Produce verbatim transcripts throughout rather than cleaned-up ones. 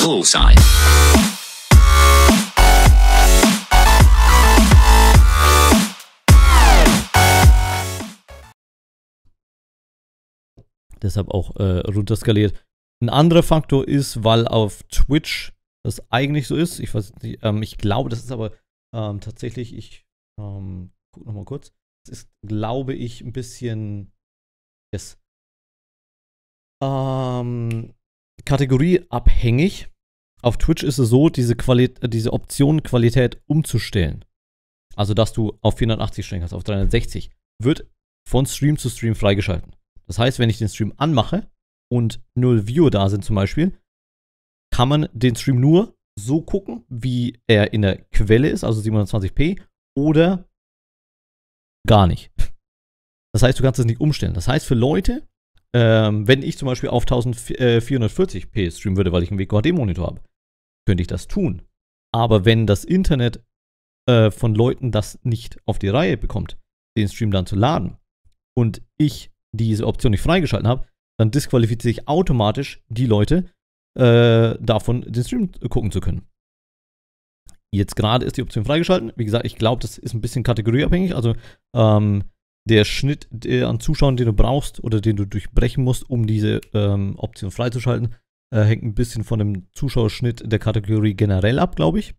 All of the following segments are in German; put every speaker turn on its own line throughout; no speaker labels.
Bullseye.
Deshalb auch äh, runterskaliert. Ein anderer Faktor ist, weil auf Twitch das eigentlich so ist. Ich weiß nicht, ähm, ich glaube, das ist aber ähm, tatsächlich, ich ähm, guck nochmal kurz. Das ist, glaube ich, ein bisschen yes, ähm, kategorieabhängig. Auf Twitch ist es so, diese, Quali diese Option Qualität umzustellen. Also, dass du auf vierhundertachtzig stellen kannst, auf dreihundertsechzig, wird von Stream zu Stream freigeschalten. Das heißt, wenn ich den Stream anmache und null Viewer da sind zum Beispiel, kann man den Stream nur so gucken, wie er in der Quelle ist, also siebenhundertzwanzig p, oder gar nicht. Das heißt, du kannst es nicht umstellen. Das heißt, für Leute, ähm, wenn ich zum Beispiel auf vierzehnhundertvierzig p streamen würde, weil ich einen W Q H D-Monitor habe, könnte ich das tun. Aber wenn das Internet äh, von Leuten das nicht auf die Reihe bekommt, den Stream dann zu laden, und ich diese Option nicht freigeschalten habe, dann disqualifiziere ich automatisch die Leute äh, davon, den Stream gucken zu können. Jetzt gerade ist die Option freigeschalten. Wie gesagt, ich glaube, das ist ein bisschen kategorieabhängig. Also ähm, der Schnitt der an Zuschauern, den du brauchst oder den du durchbrechen musst, um diese ähm, Option freizuschalten, äh, hängt ein bisschen von dem Zuschauerschnitt der Kategorie generell ab, glaube ich.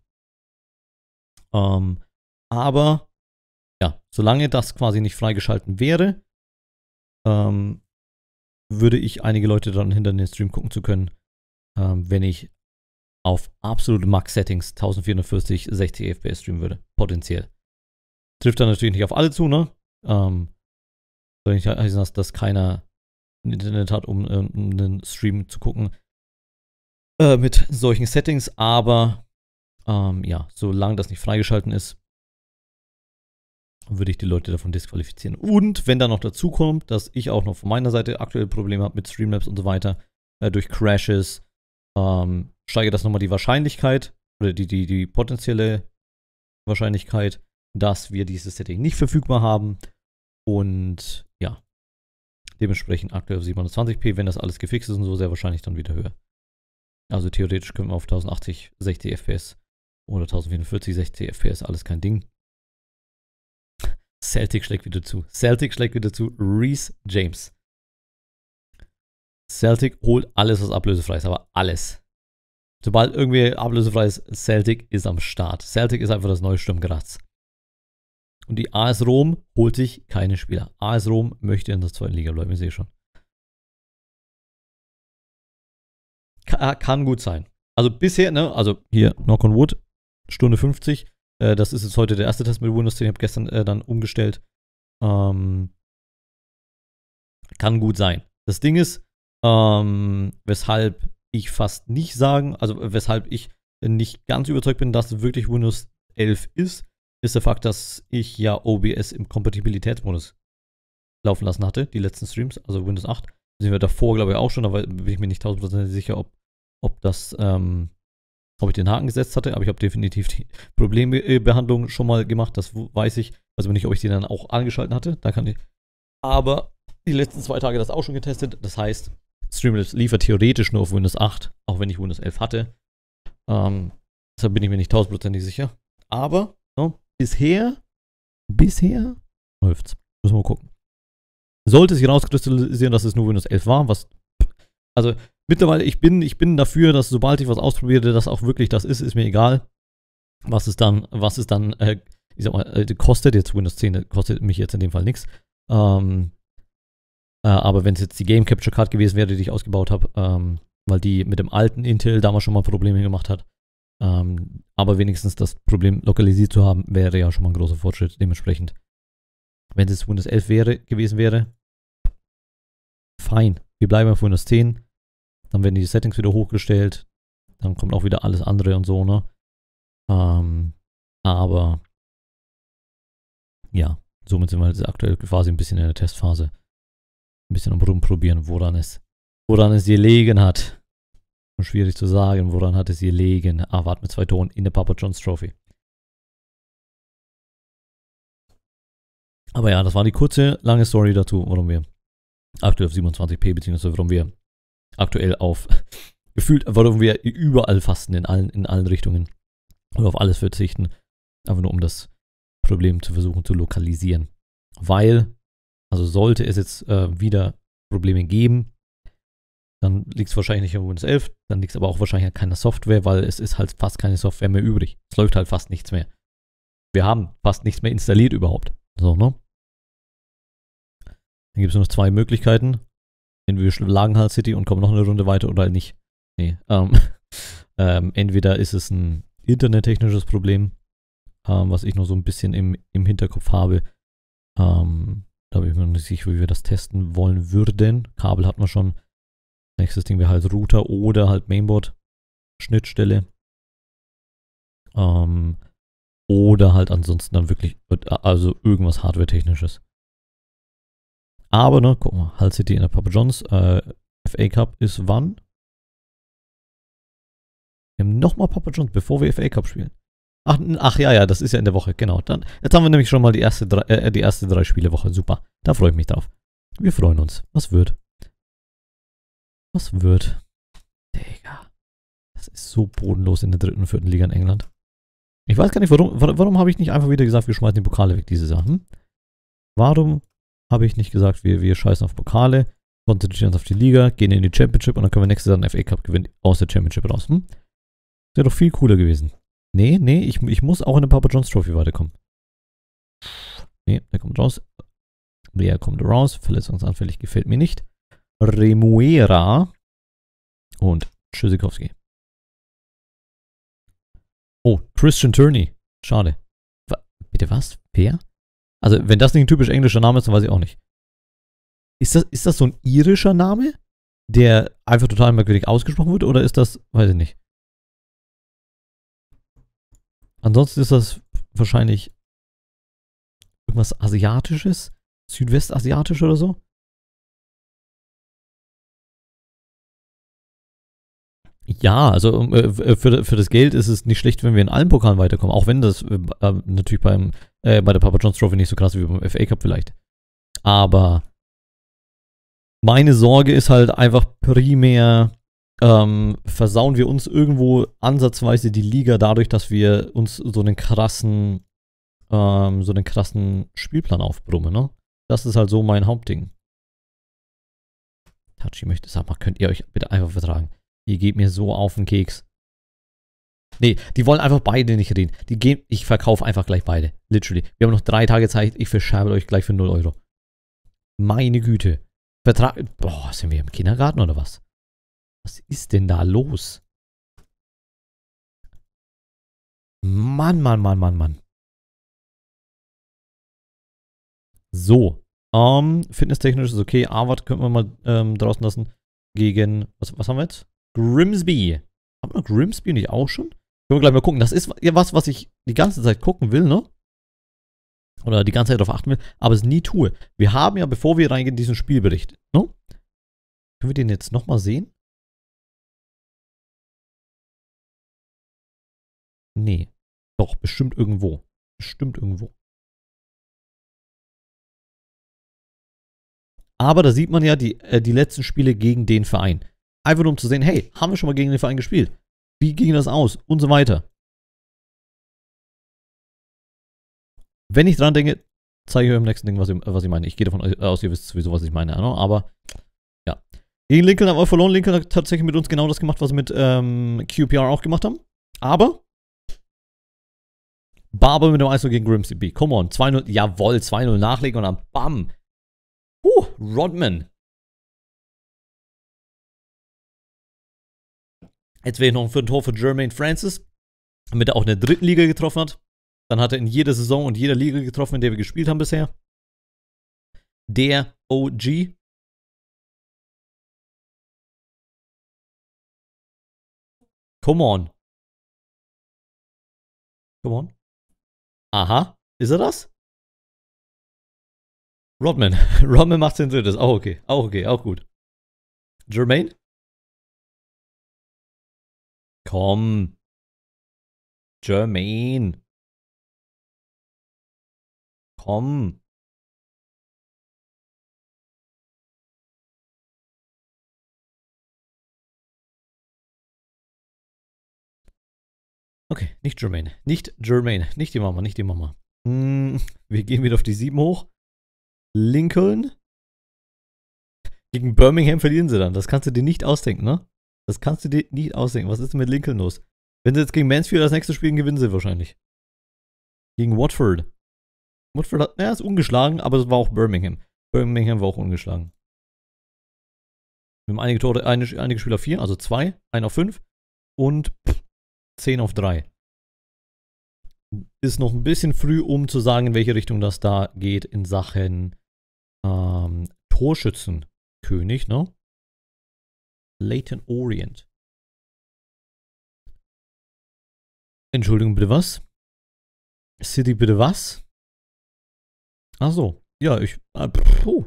Ähm, aber ja, solange das quasi nicht freigeschalten wäre, ähm, würde ich einige Leute daran hindern, den Stream gucken zu können, ähm, wenn ich auf absolute Max-Settings vierzehnhundertvierzig sechzig F P S streamen würde. Potenziell. Trifft dann natürlich nicht auf alle zu, ne? Ähm, soll nicht heißen, dass, dass keiner ein Internet hat, um, um einen Stream zu gucken äh, mit solchen Settings, aber ähm, ja, solange das nicht freigeschalten ist, würde ich die Leute davon disqualifizieren. Und wenn dann noch dazu kommt, dass ich auch noch von meiner Seite aktuell Probleme habe mit Streamlabs und so weiter, äh, durch Crashes, ähm, steigert das nochmal die Wahrscheinlichkeit oder die, die, die potenzielle Wahrscheinlichkeit, dass wir dieses Setting nicht verfügbar haben. Und ja, dementsprechend aktuell auf siebenhundertzwanzig p, wenn das alles gefixt ist und so, sehr wahrscheinlich dann wieder höher. Also theoretisch können wir auf tausendachtzig sechzig F P S oder vierzehnhundertvierzig sechzig F P S, alles kein Ding. Celtic schlägt wieder zu. Celtic schlägt wieder zu. Reece James. Celtic holt alles, was ablösefrei ist, aber alles. Sobald irgendwie ablösefrei ist, Celtic ist am Start. Celtic ist einfach das neue Sturm Graz. Und die A S Rom holt sich keine Spieler. A S Rom möchte in der zweiten Liga bleiben, ich sehe schon. Kann, kann gut sein. Also bisher, ne, also hier, Knock on Wood, Stunde fünfzig. Äh, das ist jetzt heute der erste Test mit Windows zehn. Ich habe gestern äh, dann umgestellt. Ähm, kann gut sein. Das Ding ist, ähm, weshalb ich fast nicht sagen, also weshalb ich nicht ganz überzeugt bin, dass es wirklich Windows elf ist, ist der Fakt, dass ich ja O B S im Kompatibilitätsmodus laufen lassen hatte, die letzten Streams, also Windows acht. Sind wir davor, glaube ich, auch schon, aber bin ich mir nicht tausendprozentig sicher, ob, ob das, ähm, ob ich den Haken gesetzt hatte, aber ich habe definitiv die Problembehandlung schon mal gemacht, das weiß ich. Also nicht, ob ich die dann auch angeschaltet hatte, da kann ich. Aber die letzten zwei Tage das auch schon getestet, das heißt, Streamlabs liefert theoretisch nur auf Windows acht, auch wenn ich Windows elf hatte. Ähm, deshalb bin ich mir nicht tausendprozentig sicher. Aber no, bisher, bisher läuft's. Müssen wir mal gucken. Sollte sich herauskristallisieren, dass es nur Windows elf war, was, also mittlerweile, ich bin, ich bin dafür, dass sobald ich was ausprobiere, das auch wirklich das ist, ist mir egal, was es dann, was es dann, äh, ich sag mal, äh, kostet. Jetzt Windows zehn kostet mich jetzt in dem Fall nichts. Ähm, äh, aber wenn es jetzt die Game Capture Card gewesen wäre, die ich ausgebaut habe, ähm, weil die mit dem alten Intel damals schon mal Probleme gemacht hat, ähm, aber wenigstens das Problem lokalisiert zu haben, wäre ja schon mal ein großer Fortschritt. Dementsprechend, wenn es Windows elf wäre, gewesen wäre, fein. Wir bleiben auf Windows zehn. Dann werden die Settings wieder hochgestellt. Dann kommt auch wieder alles andere und so, ne? Ähm, aber ja, somit sind wir jetzt aktuell quasi ein bisschen in der Testphase. Ein bisschen am Rumprobieren, woran es, woran es gelegen hat. Schwierig zu sagen, woran hat es gelegen. Ah, warte mit zwei Tonen in der Papa John's Trophy. Aber ja, das war die kurze, lange Story dazu, warum wir aktuell auf siebenundzwanzig p, beziehungsweise warum wir aktuell auf gefühlt, warum wir überall fasten, in allen, in allen Richtungen. Oder auf alles verzichten. Einfach nur, um das Problem zu versuchen zu lokalisieren. Weil, also sollte es jetzt äh, wieder Probleme geben, dann liegt es wahrscheinlich nicht an Windows elf, dann liegt es aber auch wahrscheinlich an keiner Software, weil es ist halt fast keine Software mehr übrig. Es läuft halt fast nichts mehr. Wir haben fast nichts mehr installiert überhaupt. So, ne? Dann gibt es nur noch zwei Möglichkeiten. Entweder wir schlagen Hull City und kommen noch eine Runde weiter oder halt nicht. Nee, ähm, ähm, entweder ist es ein internettechnisches Problem, ähm, was ich noch so ein bisschen im, im Hinterkopf habe. Ähm, da bin ich mir noch nicht sicher, wie wir das testen wollen würden. Kabel hatten wir schon. Nächstes Ding wäre halt Router oder halt Mainboard-Schnittstelle. Ähm, oder halt ansonsten dann wirklich, also irgendwas Hardware-Technisches. Aber, ne, guck mal, Hull City in der Papa John's, äh, F A Cup ist wann? Wir haben nochmal Papa John's, bevor wir F A Cup spielen. Ach, ach ja, ja, das ist ja in der Woche, genau. Dann, jetzt haben wir nämlich schon mal die erste, drei, äh, die erste drei Spielewoche. Super, da freue ich mich drauf. Wir freuen uns. Was wird? Was wird? Digga. Das ist so bodenlos in der dritten und vierten Liga in England. Ich weiß gar nicht, warum, warum habe ich nicht einfach wieder gesagt, wir schmeißen die Pokale weg, diese Sachen? Warum habe ich nicht gesagt, wir, wir scheißen auf Pokale, konzentrieren uns auf die Liga, gehen in die Championship und dann können wir nächstes Jahr einen F A Cup gewinnen aus der Championship raus. Hm? Das wäre doch viel cooler gewesen. Nee, nee, ich, ich muss auch in der Papa John's Trophy weiterkommen. Nee, der kommt raus. Der kommt raus. Verletzungsanfällig gefällt mir nicht. Remuera und Tschüssikowski. Oh, Christian Turney. Schade. Wa- Bitte was? Wer? Also, wenn das nicht ein typisch englischer Name ist, dann weiß ich auch nicht. Ist das, ist das so ein irischer Name, der einfach total merkwürdig ausgesprochen wird, oder ist das, weiß ich nicht. Ansonsten ist das wahrscheinlich irgendwas Asiatisches, Südwestasiatisch oder so. Ja, also äh, für, für das Geld ist es nicht schlecht, wenn wir in allen Pokalen weiterkommen, auch wenn das äh, natürlich beim, äh, bei der Papa John's Trophy nicht so krass ist wie beim F A Cup vielleicht. Aber meine Sorge ist halt einfach primär, ähm, versauen wir uns irgendwo ansatzweise die Liga dadurch, dass wir uns so einen krassen, ähm, so einen krassen Spielplan aufbrummen, ne? Das ist halt so mein Hauptding. Tachi möchte sagen, könnt ihr euch bitte einfach vertragen. Ihr geht mir so auf den Keks. Nee, die wollen einfach beide nicht reden. Die gehen, ich verkaufe einfach gleich beide. Literally. Wir haben noch drei Tage Zeit, ich verscherbe euch gleich für null Euro. Meine Güte. Vertrag. Boah, sind wir im Kindergarten oder was? Was ist denn da los? Mann, Mann, Mann, Mann, Mann. So. Ähm, fitnesstechnisch ist okay. Arwad könnten wir mal ähm, draußen lassen. Gegen, was, was haben wir jetzt? Grimsby. Haben wir Grimsby nicht auch schon? Können wir gleich mal gucken. Das ist ja was, was ich die ganze Zeit gucken will, ne? Oder die ganze Zeit darauf achten will, aber es nie tue. Wir haben ja, bevor wir reingehen, diesen Spielbericht, ne? Können wir den jetzt nochmal sehen? Nee. Doch, bestimmt irgendwo. Bestimmt irgendwo. Aber da sieht man ja die, äh, die letzten Spiele gegen den Verein. Einfach nur um zu sehen, hey, haben wir schon mal gegen den Verein gespielt? Wie ging das aus? Und so weiter. Wenn ich dran denke, zeige ich euch im nächsten Ding, was ich, was ich meine. Ich gehe davon aus, ihr wisst sowieso, was ich meine. Aber, ja. Gegen Lincoln haben wir verloren. Lincoln hat tatsächlich mit uns genau das gemacht, was wir mit ähm, Q P R auch gemacht haben. Aber Barber mit dem eins null gegen Grimsby. Come on, zwei null. Jawohl, zwei null nachlegen und dann bam. Huh, Rodman. Jetzt wäre ich noch für ein Tor für Jermaine Francis, damit er auch in der dritten Liga getroffen hat. Dann hat er in jeder Saison und jeder Liga getroffen, in der wir gespielt haben bisher. Der O G. Come on. Come on. Aha. Ist er das? Rodman. Rodman macht sein drittes. Auch okay. Auch okay. Auch gut. Jermaine? Komm. Jermaine. Komm. Okay, nicht Jermaine. Nicht Jermaine. Nicht die Mama, nicht die Mama. Hm, wir gehen wieder auf die sieben hoch. Lincoln. Gegen Birmingham verlieren sie dann. Das kannst du dir nicht ausdenken, ne? Das kannst du dir nicht ausdenken. Was ist denn mit Lincoln los? Wenn sie jetzt gegen Mansfield das nächste spielen, gewinnen sie wahrscheinlich. Gegen Watford. Watford hat, ja, ist ungeschlagen, aber es war auch Birmingham. Birmingham war auch ungeschlagen. Wir haben einige Tore, einige, einige Spieler auf vier, also zwei, ein auf fünf und zehn auf drei. Ist noch ein bisschen früh, um zu sagen, in welche Richtung das da geht in Sachen ähm, Torschützenkönig, ne? Leyton Orient. Entschuldigung, bitte was? City, bitte was? Ach so. Ja, ich. Äh, puh.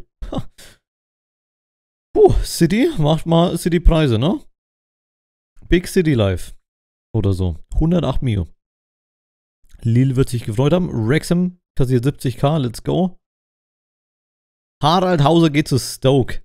Puh, City, macht mal City-Preise, ne? Big City Life. Oder so. hundertacht Mio. Lille wird sich gefreut haben. Wrexham kassiert siebzigtausend. Let's go. Harald Hauser geht zu Stoke.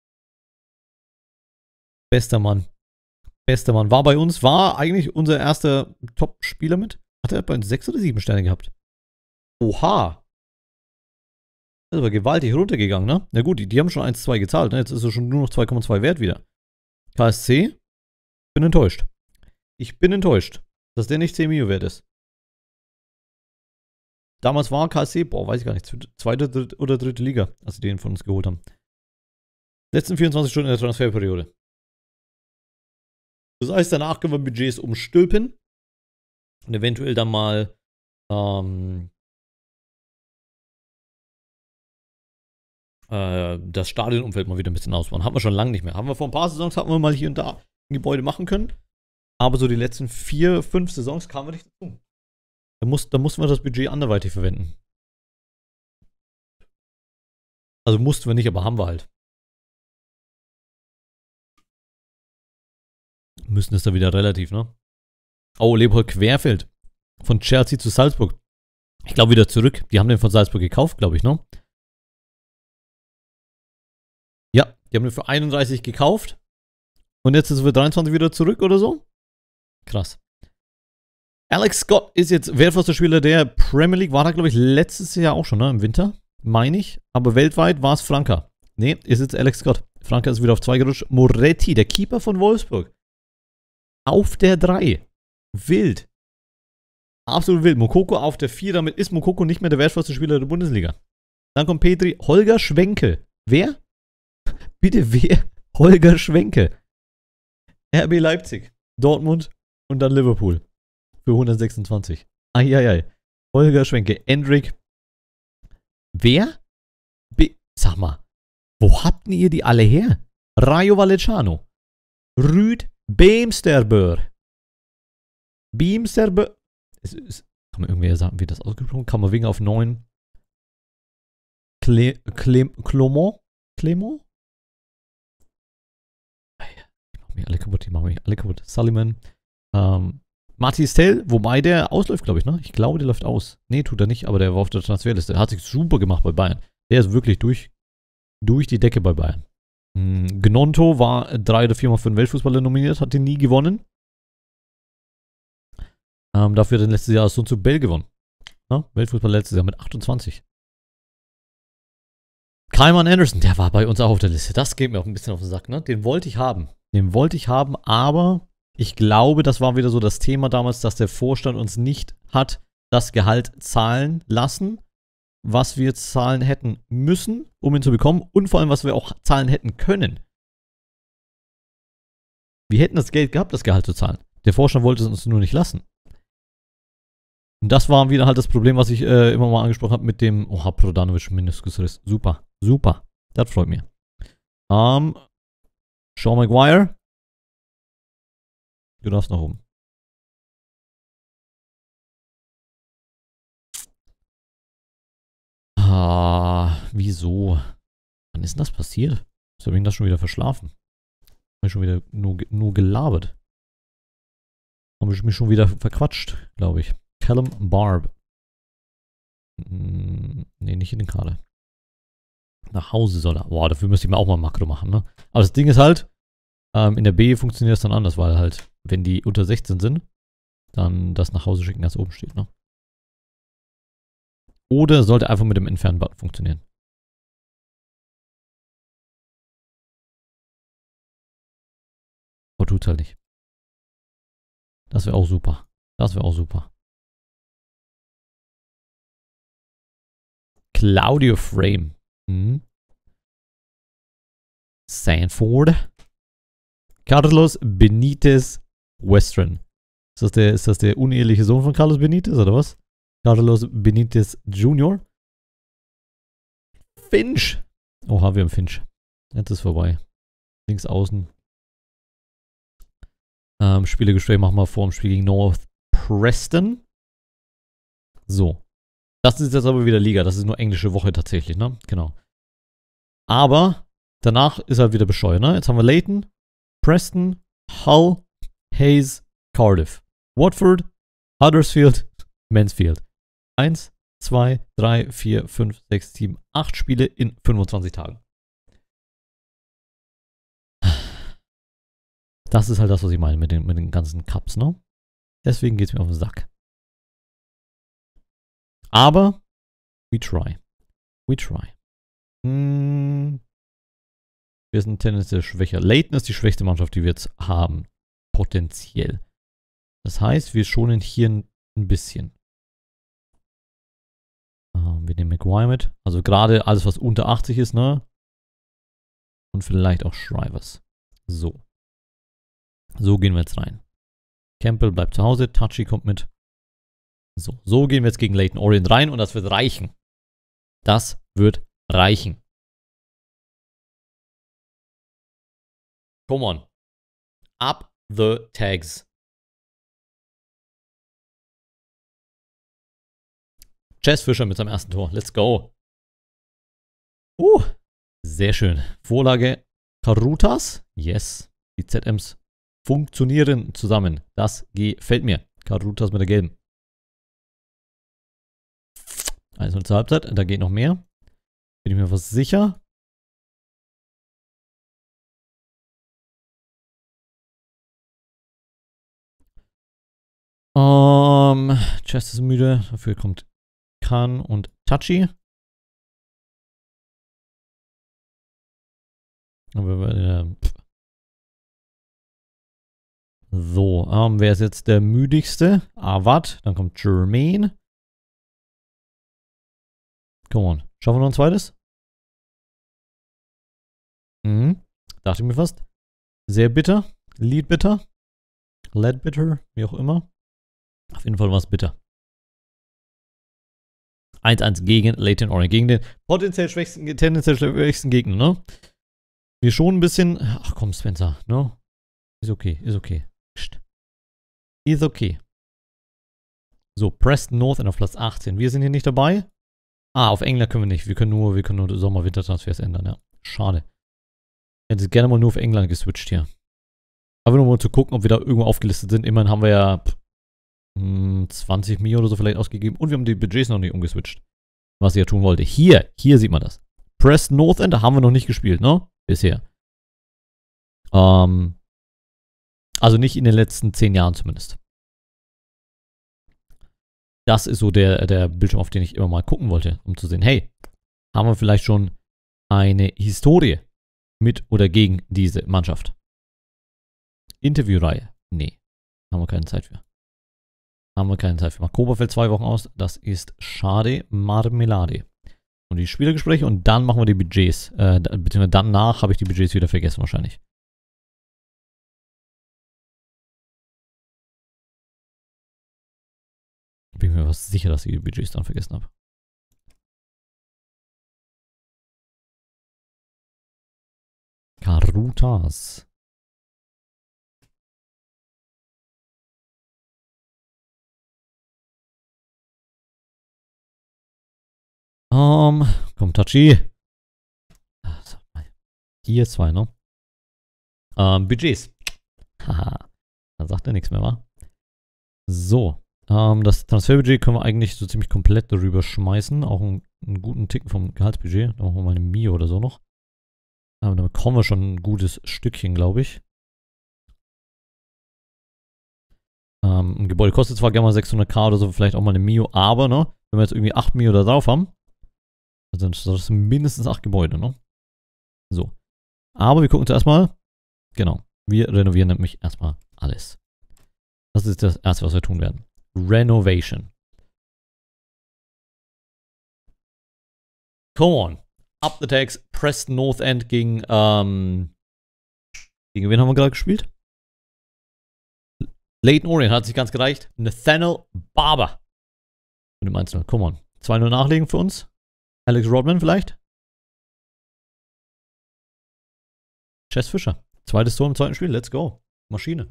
Bester Mann. Bester Mann. War bei uns, war eigentlich unser erster Top-Spieler mit. Hat er bei uns sechs oder sieben Sterne gehabt? Oha. Das ist aber gewaltig runtergegangen, ne? Na gut, die, die haben schon eins Komma zwei gezahlt, ne? Jetzt ist er schon nur noch zwei Komma zwei wert wieder. K S C? Bin enttäuscht. Ich bin enttäuscht, dass der nicht zehn Mio wert ist. Damals war K S C, boah, weiß ich gar nicht, zweite dritte oder dritte Liga, als sie den von uns geholt haben. Letzten vierundzwanzig Stunden in der Transferperiode. Das heißt, danach können wir Budgets umstülpen und eventuell dann mal ähm, äh, das Stadionumfeld mal wieder ein bisschen ausbauen. Haben wir schon lange nicht mehr. Haben wir vor ein paar Saisons, hatten wir mal hier und da ein Gebäude machen können. Aber so die letzten vier, fünf Saisons kamen wir nicht dazu. Da, muss, da mussten wir das Budget anderweitig verwenden. Also mussten wir nicht, aber haben wir halt. Müssen es da wieder relativ, ne? Oh, Leopold Querfeld. Von Chelsea zu Salzburg. Ich glaube wieder zurück. Die haben den von Salzburg gekauft, glaube ich, ne? Ja, die haben den für einunddreißig gekauft. Und jetzt ist er für dreiundzwanzig wieder zurück oder so? Krass. Alex Scott ist jetzt wertvollster Spieler der Premier League. War da, glaube ich, letztes Jahr auch schon, ne? Im Winter, meine ich. Aber weltweit war es Franka. Ne, ist jetzt Alex Scott. Franka ist wieder auf zwei gerutscht. Moretti, der Keeper von Wolfsburg. Auf der drei. Wild. Absolut wild. Mokoko auf der vier. Damit ist Mokoko nicht mehr der wertvollste Spieler der Bundesliga. Dann kommt Petri. Holger Schwenke. Wer? Bitte wer? Holger Schwenke. R B Leipzig. Dortmund und dann Liverpool. Für hundertsechsundzwanzig. Eieiei. Holger Schwenke. Endrick. Wer? Be Sag mal. Wo habt ihr die alle her? Rayo Vallecano. Rüd Beemsterber. Beemsterber. Kann man irgendwie sagen, wie das ausgesprochen? Kann man wegen auf neun. Cle Clem Clement? Clement? Die machen mich alle kaputt, die machen mich alle kaputt. Sullivan. Ähm, Mathis Tell, wobei der ausläuft, glaube ich, ne? Ich glaube, der läuft aus. Ne, tut er nicht, aber der war auf der Transferliste. Hat sich super gemacht bei Bayern. Der ist wirklich durch, durch die Decke bei Bayern. Mhm. Gnonto war drei oder viermal für den Weltfußballer nominiert, hat den nie gewonnen. Ähm, dafür hat er letztes Jahr Sun zu Bell gewonnen. Ja? Weltfußballer letztes Jahr mit achtundzwanzig. Kaiman Anderson, der war bei uns auch auf der Liste. Das geht mir auch ein bisschen auf den Sack, ne? Den wollte ich haben. Den wollte ich haben, aber ich glaube, das war wieder so das Thema damals, dass der Vorstand uns nicht hat das Gehalt zahlen lassen, was wir zahlen hätten müssen, um ihn zu bekommen und vor allem, was wir auch zahlen hätten können. Wir hätten das Geld gehabt, das Gehalt zu zahlen. Der Vorstand wollte es uns nur nicht lassen. Und das war wieder halt das Problem, was ich äh, immer mal angesprochen habe mit dem Oha, Prodanovic Meniskusriss. Super, super. Das freut mich. Ähm, Sean Maguire. Du darfst nach oben. Ah, wieso? Wann ist denn das passiert? Wieso habe ich das schon wieder verschlafen? Habe ich schon wieder nur, nur gelabert? Habe ich mich schon wieder verquatscht, glaube ich. Callum Barb. Hm, nee, nicht in den Kader. Nach Hause soll er. Boah, dafür müsste ich mir auch mal ein Makro machen, ne? Aber das Ding ist halt, ähm, in der B funktioniert das dann anders, weil halt, wenn die unter sechzehn sind, dann das nach Hause schicken, das oben steht, ne? Oder sollte einfach mit dem Entfernen-Button funktionieren. Aber tut's halt nicht. Das wäre auch super. Das wäre auch super. Claudio Frame. Hm. Sanford. Carlos Benitez Western. Ist das, der, ist das der uneheliche Sohn von Carlos Benitez, oder was? Carlos Benitez Junior Finch. Oha, wir haben Finch. Jetzt ist vorbei. Links außen. Ähm, Spielegespräch machen wir vor dem Spiel gegen North Preston. So. Das ist jetzt aber wieder Liga. Das ist nur englische Woche tatsächlich, ne? Genau. Aber danach ist er wieder bescheuert, ne? Jetzt haben wir Leighton, Preston, Hull, Hayes, Cardiff, Watford, Huddersfield, Mansfield. Eins, zwei, drei, vier, fünf, sechs, sieben, acht Spiele in fünfundzwanzig Tagen. Das ist halt das, was ich meine mit den, mit den ganzen Cups, ne? Deswegen geht es mir auf den Sack. Aber we try. We try. Hm. Wir sind tendenziell schwächer. Leighton ist die schwächste Mannschaft, die wir jetzt haben. Potenziell. Das heißt, wir schonen hier ein, ein bisschen. Ähm, wir nehmen Maguire mit. Also gerade alles, was unter achtzig ist, ne? Und vielleicht auch Shrivers. So. So gehen wir jetzt rein. Campbell bleibt zu Hause. Touchy kommt mit. So. So gehen wir jetzt gegen Leyton Orient rein und das wird reichen. Das wird reichen. Come on. Up the tags. Jess Fischer mit seinem ersten Tor. Let's go. Uh, sehr schön. Vorlage Karutas. Yes. Die Z Ms funktionieren zusammen. Das gefällt mir. Karutas mit der gelben. eins null zur Halbzeit. Da geht noch mehr. Bin ich mir fast sicher. Ähm, um, Chest ist müde. Dafür kommt Khan und Touchy. So, ähm, wer ist jetzt der müdigste? Awad. Dann kommt Jermaine. Come on. Schaffen wir noch ein zweites? Mhm. Dachte ich mir fast. Sehr bitter. Lead bitter. Led bitter. Wie auch immer. Auf jeden Fall war es bitter. eins eins gegen Leyton Orient. Gegen den potenziell schwächsten, tendenziell schwächsten Gegner, ne? Wir schon ein bisschen. Ach komm, Spencer, ne? Ist okay, ist okay. Ist okay. So, Preston North End auf Platz achtzehn. Wir sind hier nicht dabei. Ah, auf England können wir nicht. Wir können nur, wir können nur Sommer-Winter-Transfers ändern, ja. Schade. Ich hätte gerne mal nur auf England geswitcht hier. Aber nur mal zu gucken, ob wir da irgendwo aufgelistet sind. Immerhin haben wir ja pff, zwanzig Mio oder so vielleicht ausgegeben. Und wir haben die Budgets noch nicht umgeswitcht. Was ich ja tun wollte. Hier, hier sieht man das. Preston North End, da haben wir noch nicht gespielt, ne? Bisher. Ähm, also nicht in den letzten zehn Jahren zumindest. Das ist so der, der Bildschirm, auf den ich immer mal gucken wollte, um zu sehen, hey, haben wir vielleicht schon eine Historie mit oder gegen diese Mannschaft? Interviewreihe? Nee, haben wir keine Zeit für. Haben wir keine Zeit für. Makoba fällt zwei Wochen aus, das ist schade, Marmelade. Und die Spielergespräche und dann machen wir die Budgets. Äh, beziehungsweise danach habe ich die Budgets wieder vergessen wahrscheinlich. Bin mir fast sicher, dass ich die Budgets dann vergessen habe. Karutas. Um, komm, Tachi. Hier zwei, ne? Ähm, Budgets. Haha. Da sagt er nichts mehr, wa? So. Ähm, das Transferbudget können wir eigentlich so ziemlich komplett darüber schmeißen. Auch einen, einen guten Ticken vom Gehaltsbudget. Da machen wir mal eine Mio oder so noch. Aber damit kommen wir schon ein gutes Stückchen, glaube ich. Ähm, Ähm, ein Gebäude kostet zwar gerne mal sechshunderttausend oder so, vielleicht auch mal eine Mio, aber, ne, wenn wir jetzt irgendwie acht Mio da drauf haben, dann sind das mindestens acht Gebäude, ne? So. Aber wir gucken zuerst mal, genau, wir renovieren nämlich erstmal alles. Das ist das Erste, was wir tun werden. Renovation. Come on. Up the tags. Preston North End gegen, ähm, gegen wen haben wir gerade gespielt? Leyton Orient hat sich ganz gereicht. Nathaniel Barber. Mit dem eins null. Come on. zwei null nachlegen für uns. Alex Rodman vielleicht? Chess Fischer. Zweites Tor im zweiten Spiel. Let's go. Maschine.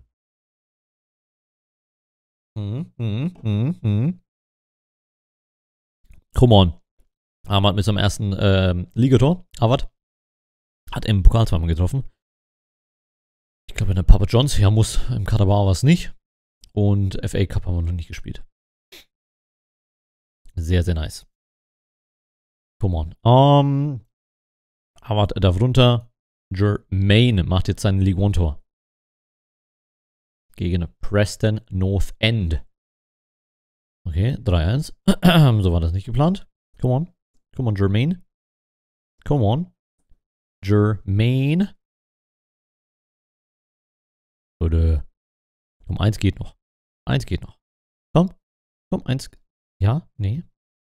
Mhm, mhm, mhm, mhm. Come on. Ahmad mit seinem ersten ähm, Ligator. Harvard. Hat im Pokal zweimal getroffen. Ich glaube, in der Papa John's. Ja, muss. Im Carabao war es nicht. Und F A Cup haben wir noch nicht gespielt. Sehr, sehr nice. Come on. Um, Harvard darf runter. Jermaine macht jetzt sein League One Tor. Gegen Preston North End. Okay, drei eins. So war das nicht geplant. Come on. Come on, Jermaine. Come on. Jermaine. Oder. Komm, eins geht noch. Eins geht noch. Komm. Komm, eins. Ja? Nee.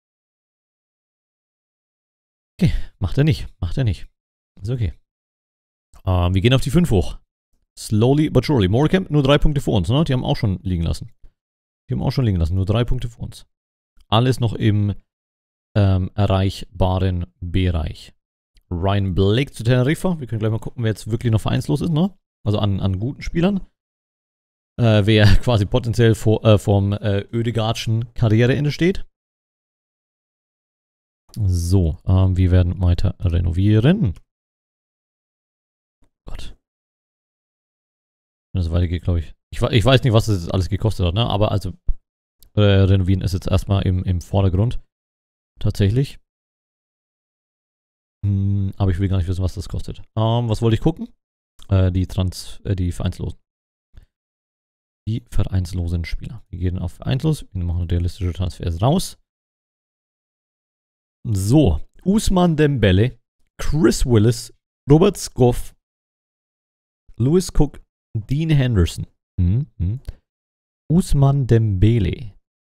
Okay, macht er nicht. Macht er nicht. Ist okay. Ähm, wir gehen auf die fünf hoch. Slowly but surely. Morecambe nur drei Punkte vor uns, ne? Die haben auch schon liegen lassen. Die haben auch schon liegen lassen. Nur drei Punkte vor uns. Alles noch im ähm, erreichbaren Bereich. Ryan Blake zu Teneriffa. Wir können gleich mal gucken, wer jetzt wirklich noch vereinslos ist, ne? Also an, an guten Spielern. Äh, wer quasi potenziell vor, äh, vom äh, Ödegardschen Karriereende steht. So, ähm, wir werden weiter renovieren. Gott. Wenn das weitergeht, glaube ich. ich. Ich weiß nicht, was das jetzt alles gekostet hat, ne? Aber also, äh, renovieren ist jetzt erstmal im, im Vordergrund. Tatsächlich. Hm, aber ich will gar nicht wissen, was das kostet. Ähm, was wollte ich gucken? Äh, die Trans, äh, die Vereinslosen. Die vereinslosen Spieler. Wir gehen auf vereinslos. Wir machen realistische Transfers raus. So. Ousmane Dembele, Chris Willis, Robert Skoff, Lewis Cook, Dean Henderson. Mhm. Mhm. Ousmane Dembele.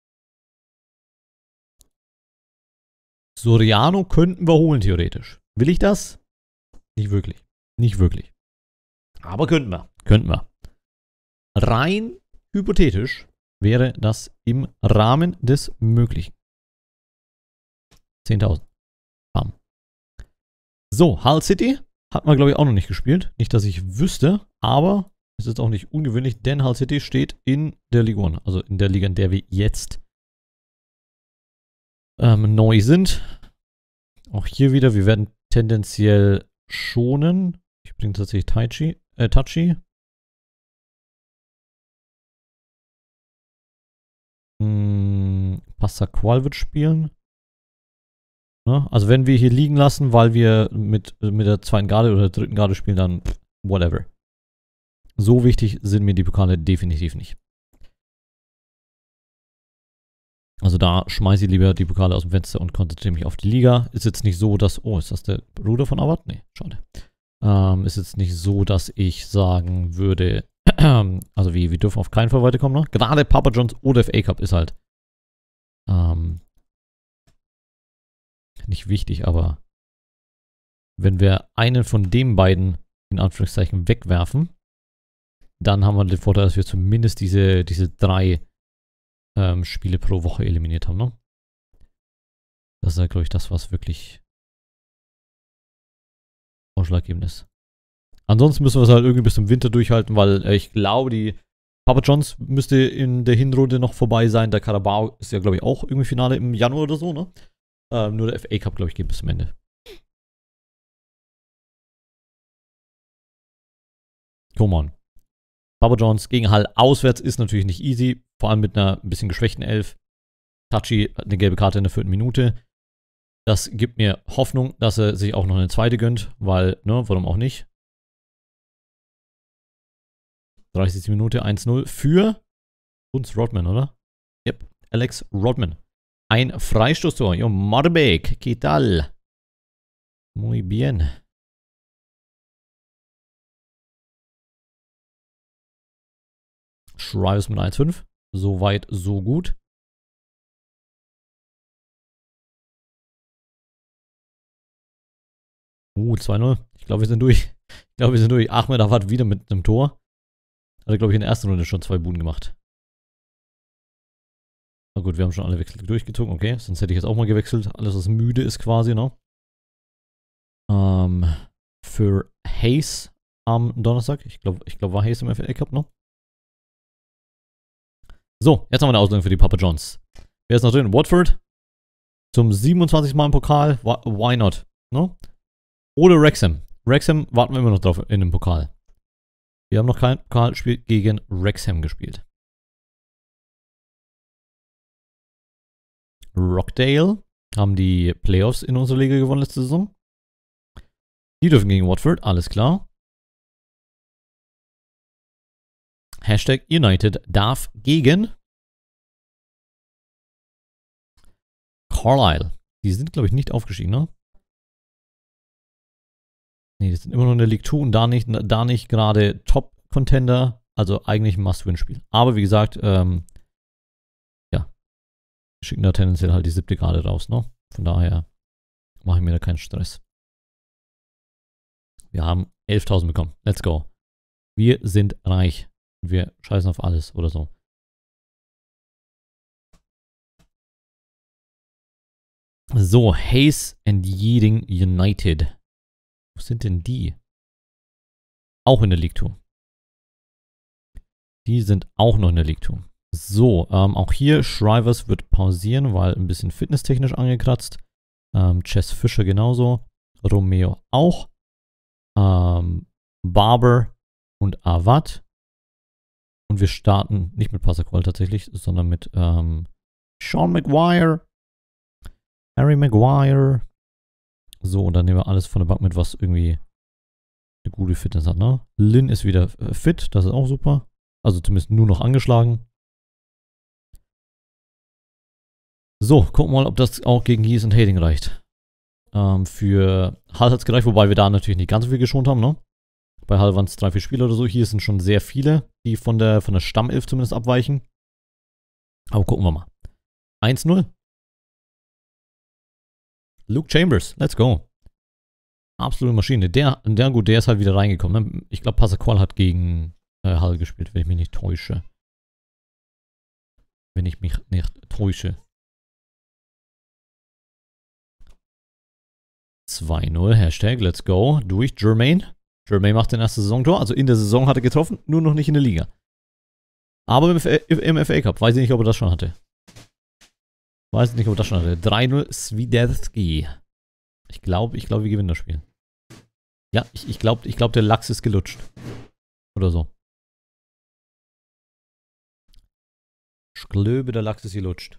Soriano könnten wir holen, theoretisch. Will ich das? Nicht wirklich. Nicht wirklich. Aber könnten wir. Könnten wir. Rein hypothetisch wäre das im Rahmen des Möglichen. zehntausend. Bam. So, Hull City hat man, glaube ich, auch noch nicht gespielt. Nicht, dass ich wüsste, aber es ist auch nicht ungewöhnlich, denn Hull City steht in der Liga One. Also in der Liga, in der wir jetzt ähm, neu sind. Auch hier wieder, wir werden tendenziell schonen. Ich bringe tatsächlich Taichi, äh, Tachi. Hm, Passaqual wird spielen. Ne? Also wenn wir hier liegen lassen, weil wir mit, mit der zweiten Garde oder der dritten Garde spielen, dann whatever. So wichtig sind mir die Pokale definitiv nicht. Also da schmeiße ich lieber die Pokale aus dem Fenster und konzentriere mich auf die Liga. Ist jetzt nicht so, dass... Oh, ist das der Bruder von Awad? Nee, schade. Ähm, ist jetzt nicht so, dass ich sagen würde... also wie, wir dürfen auf keinen Fall weiterkommen, ne? Gerade Papa John's oder F A Cup ist halt... Ähm, nicht wichtig, aber... Wenn wir einen von den beiden, in Anführungszeichen, wegwerfen, dann haben wir den Vorteil, dass wir zumindest diese, diese drei... Ähm, Spiele pro Woche eliminiert haben, ne? Das ist ja, glaube ich, das, was wirklich ausschlaggebend ist. Ansonsten müssen wir es halt irgendwie bis zum Winter durchhalten, weil äh, ich glaube, die Papa John's müsste in der Hinrunde noch vorbei sein. Der Carabao ist ja, glaube ich, auch irgendwie Finale im Januar oder so, ne? Ähm, nur der F A Cup, glaube ich, geht bis zum Ende. Come on. Papa John's gegen Hull auswärts ist natürlich nicht easy. Vor allem mit einer ein bisschen geschwächten Elf. Tachi hat eine gelbe Karte in der vierten Minute. Das gibt mir Hoffnung, dass er sich auch noch eine zweite gönnt, weil, ne, warum auch nicht? dreißigste Minute eins null für Uns Rodman, oder? Yep, Alex Rodman. Ein Freistoßtor. Jo, Marbek, ¿qué tal? Muy bien. Schreibes mit eins fünf. So weit, so gut. Uh, zwei null. Ich glaube, wir sind durch. Ich glaube, wir sind durch. Ahmed Awad wieder mit einem Tor. Hat er, glaube ich, in der ersten Runde schon zwei Buden gemacht. Na gut, wir haben schon alle Wechsel durchgezogen. Okay, sonst hätte ich jetzt auch mal gewechselt. Alles, was müde ist quasi, ne? Ähm, für Hayes am Donnerstag. Ich glaube, ich glaube, war Hayes im F A Cup, ne? So, jetzt haben wir eine Auslösung für die Papa Johns. Wer ist noch drin? Watford. Zum siebenundzwanzigsten Mal im Pokal. Why not? Ne? Oder Wrexham. Wrexham warten wir immer noch drauf in dem Pokal. Wir haben noch kein Pokalspiel gegen Wrexham gespielt. Rockdale haben die Playoffs in unserer Liga gewonnen letzte Saison. Die dürfen gegen Watford, alles klar. Hashtag United darf gegen Carlisle. Die sind, glaube ich, nicht aufgestiegen, ne? Ne, die sind immer noch in der League zwei und da nicht, da nicht gerade Top-Contender. Also eigentlich ein Must-Win-Spiel. Aber wie gesagt, ähm, ja, wir schicken da tendenziell halt die siebte gerade raus, ne? Von daher mache ich mir da keinen Stress. Wir haben elftausend bekommen. Let's go. Wir sind reich. Wir scheißen auf alles oder so. So, Hayes and Yeading United. Wo sind denn die? Auch in der League zwei. Die sind auch noch in der League zwei. So, ähm, auch hier Shrivers wird pausieren, weil ein bisschen fitnesstechnisch angekratzt. Ähm, Chess Fischer genauso. Romeo auch. Ähm, Barber und Awad. Und wir starten nicht mit Passaqual tatsächlich, sondern mit ähm, Sean Maguire. Harry Maguire. So, und dann nehmen wir alles von der Bank mit, was irgendwie eine gute Fitness hat, ne? Lynn ist wieder äh, fit, das ist auch super. Also zumindest nur noch angeschlagen. So, gucken wir mal, ob das auch gegen Hughes und Hating reicht. Ähm, für Hull hat es gereicht, wobei wir da natürlich nicht ganz so viel geschont haben, ne? Bei Hull waren es drei, vier Spieler oder so. Hier sind schon sehr viele, die von der, von der Stammelf zumindest abweichen. Aber gucken wir mal. eins null. Luke Chambers, let's go. Absolute Maschine. Der, der gut, der ist halt wieder reingekommen. Ne? Ich glaube, Passaqual hat gegen äh, Hull gespielt, wenn ich mich nicht täusche. Wenn ich mich nicht täusche. zwei null, Hashtag, let's go. Durch Jermaine. Jermaine macht den ersten Saisontor. Also in der Saison hat er getroffen, nur noch nicht in der Liga. Aber im, F A, im F A Cup. Weiß ich nicht, ob er das schon hatte. Weiß nicht, ob er das schon hatte. drei null Swiderski. Ich glaube, ich glaube, wir gewinnen das Spiel. Ja, ich, ich glaube, ich glaub, der Lachs ist gelutscht. Oder so. Ich glaube, der Lachs ist gelutscht.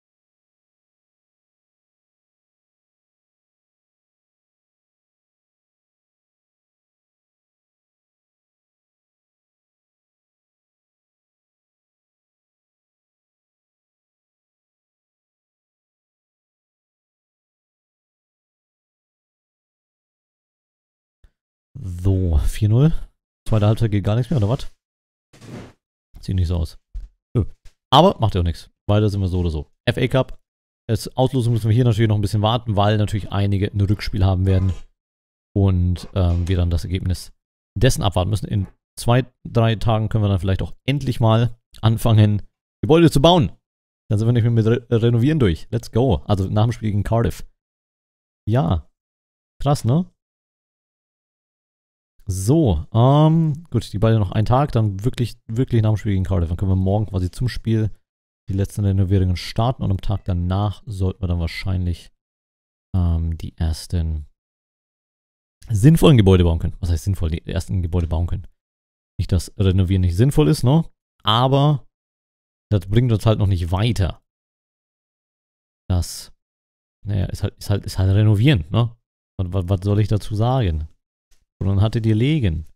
So, vier null. Zweite Halbzeit geht gar nichts mehr, oder was? Sieht nicht so aus. Nö. Aber macht ja auch nichts. Weiter sind wir so oder so. F A Cup. Als Auslosung müssen wir hier natürlich noch ein bisschen warten, weil natürlich einige ein Rückspiel haben werden. Und ähm, wir dann das Ergebnis dessen abwarten müssen. In zwei, drei Tagen können wir dann vielleicht auch endlich mal anfangen, Gebäude zu bauen. Dann sind wir nicht mehr mit Re Renovieren durch. Let's go. Also nach dem Spiel gegen Cardiff. Ja. Krass, ne? So, ähm, gut, die beiden noch einen Tag, dann wirklich, wirklich nach dem Spiel gegen Cardiff. Dann können wir morgen quasi zum Spiel die letzten Renovierungen starten und am Tag danach sollten wir dann wahrscheinlich ähm, die ersten sinnvollen Gebäude bauen können. Was heißt sinnvoll? Die ersten Gebäude bauen können. Nicht, dass Renovieren nicht sinnvoll ist, ne? Aber das bringt uns halt noch nicht weiter. Das, naja, ist halt, ist halt, ist halt Renovieren, ne? Und was, was soll ich dazu sagen? Und dann hattet ihr legen.